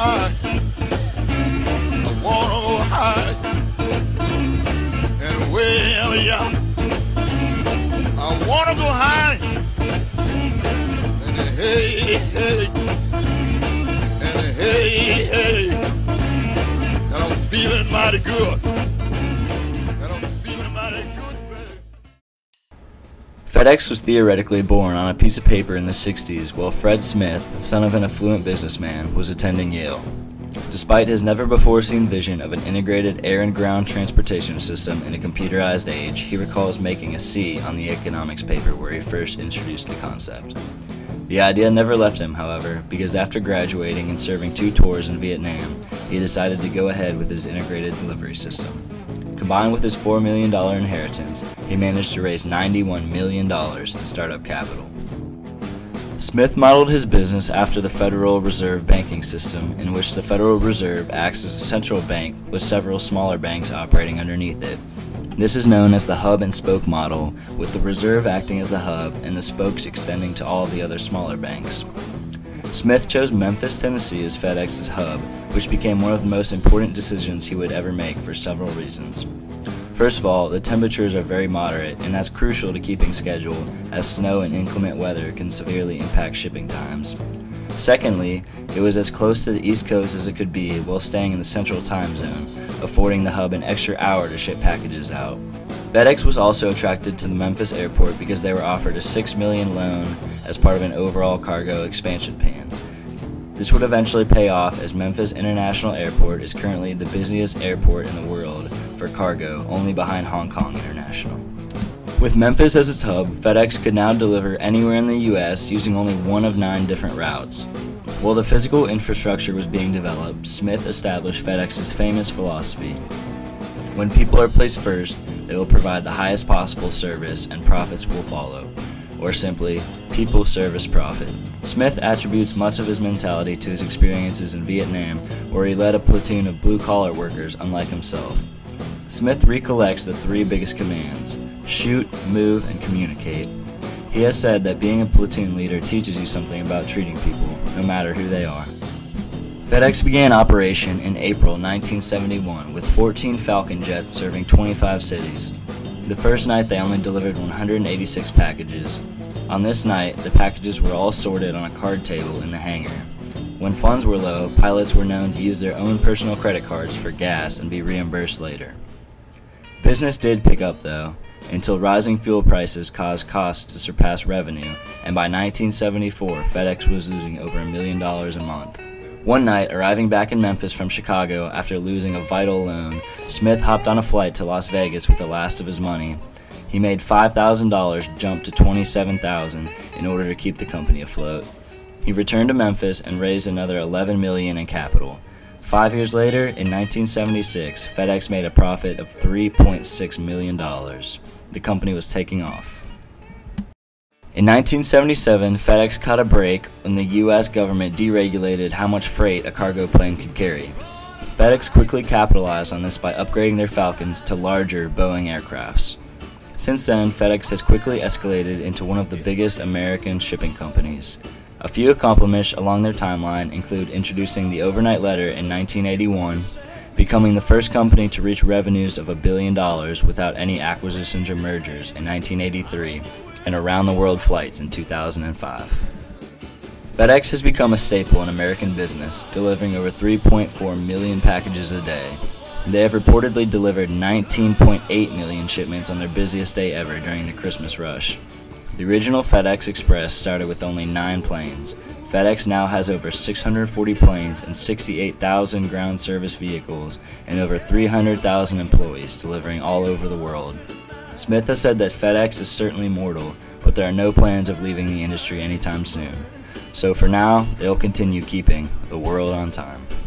high. I wanna go high. And well, yeah, I wanna go high. And hey, hey, and hey, hey, and I'm feeling mighty good. FedEx was theoretically born on a piece of paper in the 60s while Fred Smith, son of an affluent businessman, was attending Yale. Despite his never-before-seen vision of an integrated air and ground transportation system in a computerized age, he recalls making a C on the economics paper where he first introduced the concept. The idea never left him, however, because after graduating and serving 2 tours in Vietnam, he decided to go ahead with his integrated delivery system. Combined with his $4 million inheritance, he managed to raise $91 million in startup capital. Smith modeled his business after the Federal Reserve banking system, in which the Federal Reserve acts as a central bank with several smaller banks operating underneath it. This is known as the hub and spoke model, with the Reserve acting as the hub and the spokes extending to all the other smaller banks. Smith chose Memphis, Tennessee as FedEx's hub, which became one of the most important decisions he would ever make for several reasons. First of all, the temperatures are very moderate, and that's crucial to keeping schedule, as snow and inclement weather can severely impact shipping times. Secondly, it was as close to the East Coast as it could be while staying in the Central Time Zone, affording the hub an extra hour to ship packages out. FedEx was also attracted to the Memphis airport because they were offered a $6 million loan as part of an overall cargo expansion plan. This would eventually pay off, as Memphis International Airport is currently the busiest airport in the world for cargo, only behind Hong Kong International. With Memphis as its hub, FedEx could now deliver anywhere in the US using only one of 9 different routes. While the physical infrastructure was being developed, Smith established FedEx's famous philosophy: when people are placed first, they will provide the highest possible service and profits will follow. Or simply, people, service, profit. Smith attributes much of his mentality to his experiences in Vietnam, where he led a platoon of blue-collar workers unlike himself. Smith recollects the 3 biggest commands: shoot, move, and communicate. He has said that being a platoon leader teaches you something about treating people, no matter who they are. FedEx began operation in April 1971 with 14 Falcon jets serving 25 cities. The first night they only delivered 186 packages. On this night, the packages were all sorted on a card table in the hangar. When funds were low, pilots were known to use their own personal credit cards for gas and be reimbursed later. Business did pick up though, until rising fuel prices caused costs to surpass revenue, and by 1974, FedEx was losing over $1 million a month. One night, arriving back in Memphis from Chicago after losing a vital loan, Smith hopped on a flight to Las Vegas with the last of his money. He made $5,000 jump to $27,000 in order to keep the company afloat. He returned to Memphis and raised another $11 million in capital. 5 years later, in 1976, FedEx made a profit of $3.6 million. The company was taking off. In 1977, FedEx caught a break when the U.S. government deregulated how much freight a cargo plane could carry. FedEx quickly capitalized on this by upgrading their Falcons to larger Boeing aircrafts. Since then, FedEx has quickly escalated into one of the biggest American shipping companies. A few accomplishments along their timeline include introducing the overnight letter in 1981, becoming the first company to reach revenues of $1 billion without any acquisitions or mergers in 1983, and around-the-world flights in 2005. FedEx has become a staple in American business, delivering over 3.4 million packages a day. They have reportedly delivered 19.8 million shipments on their busiest day ever during the Christmas rush. The original FedEx Express started with only 9 planes. FedEx now has over 640 planes and 68,000 ground service vehicles and over 300,000 employees delivering all over the world. Smith has said that FedEx is certainly mortal, but there are no plans of leaving the industry anytime soon. So for now, they'll continue keeping the world on time.